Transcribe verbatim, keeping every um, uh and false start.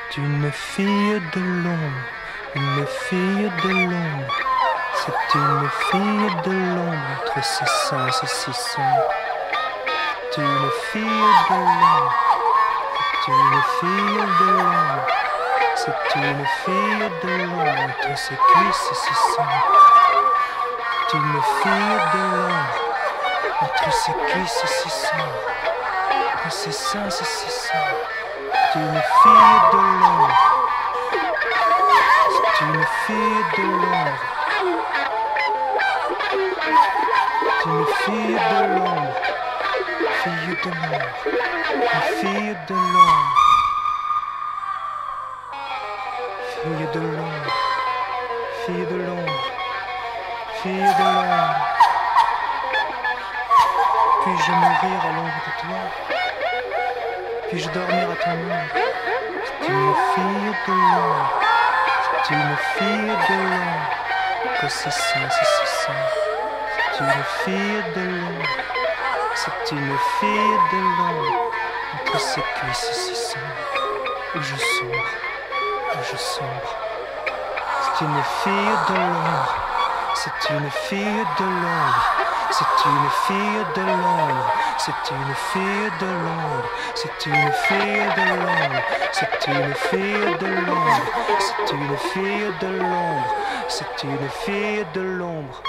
une fille de l'ombre, une fille de l'ombre. C'est une fille de l'ombre entre ses sens et ses sons. C'est une fille de l'ombre, c'est une fille de l'ombre. C'est une fille de l'ombre entre ses cuisses et ses seins. C'est une fille de l'ombre entre ses cuisses et ses seins. Entre ses seins et ses seins. C'est une fille de l'ombre. C'est une fille de l'ombre. C'est une fille de l'ombre. Fille de l'ombre. Une fille de l'ombre. Fille de l'ombre. Fille de l'ombre. Fille de l'ombre. Puis-je mourir à l'ombre de toi? Puis-je dormir à ton ombre? C'est une fille de l'ombre. C'est une fille de l'ombre. Que ses seins, c'est ses seins. C'est une fille de l'ombre. C'est une fille de l'ombre. Entre ses cuisses et ses seins. Où je sombre. Où je sombre. C'est une fille de l'ombre. C'est une fille de l'ombre. C'est une fille de l'ombre. C'est une fille de l'ombre. C'est une fille de l'ombre. C'est une fille de l'ombre. C'est une fille de l'ombre. C'est une fille de l'ombre.